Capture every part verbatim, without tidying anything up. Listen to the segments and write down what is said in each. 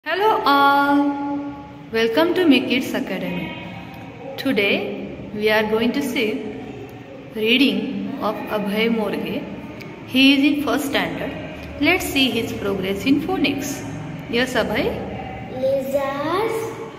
Hello all, welcome to MeKids Academy. Today we are going to see reading of Abhay Morge. He is in first standard. Let's see his progress in phonics. Yes, Abhay? Lizards.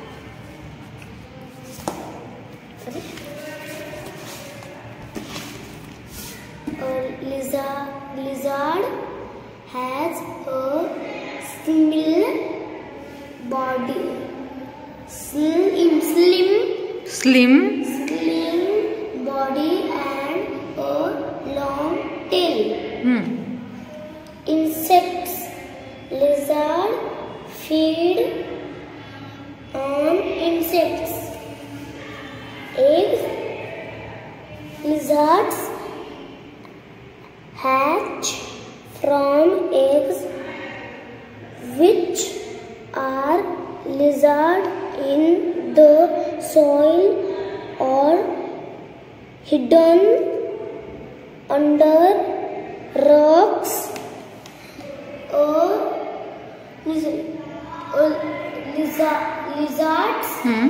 A lizard, lizard has a small body, slim, slim, Slim. slim body and a long tail. Hmm. Insects. Lizard feed on insects. Eggs. Lizards hatch from eggs which are lizard in the soil or hidden under rocks. A lizard, a lizard, lizards Hmm.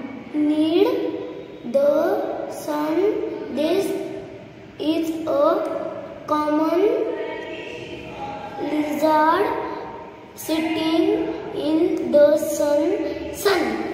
need the sun. This is a common lizard sitting in the sun. sun.